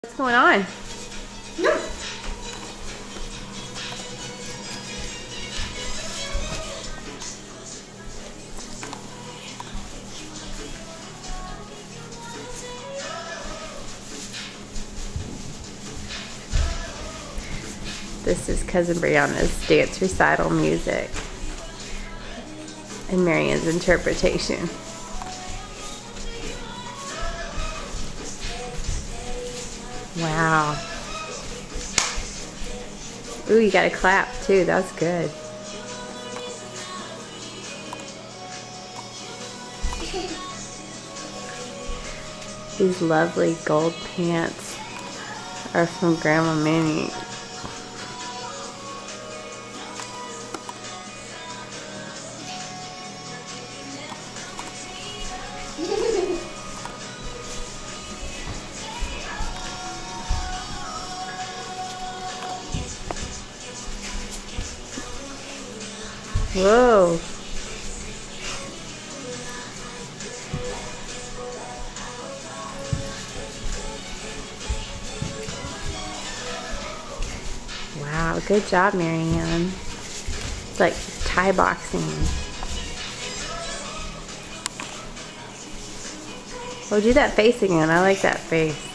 What's going on? No. This is Cousin Brianna's dance recital music and Marianne's interpretation. Wow. Ooh, you got to clap too. That's good. These lovely gold pants are from Grandma Minny. Whoa. Wow, good job, Marianne. It's like Thai boxing. Oh, do that face again. I like that face.